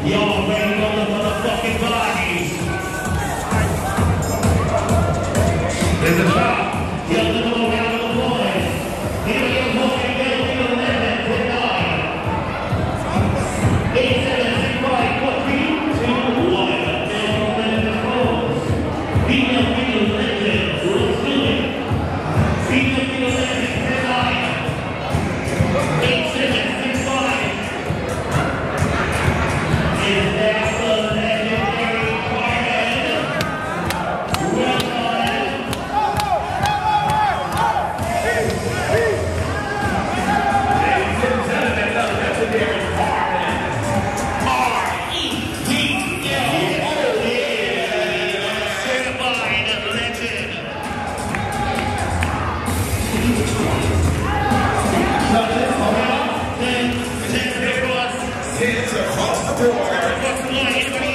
Y'all ready on the motherfucking bodies? There's a shot. Y'all look all around the boys. Here we go, walking down to 11, 9. 8, 7, 6, 5, 4, 3, 2, 1. Down 11 controls. Female legend. Let's do it. Female legend, 9. 8, 7, 6, 5. Is that the legendary Carmen? Well done. Ladies and gentlemen, the legendary Carmen. R-E-D-L-O-N. Certified legend. Then, across the board.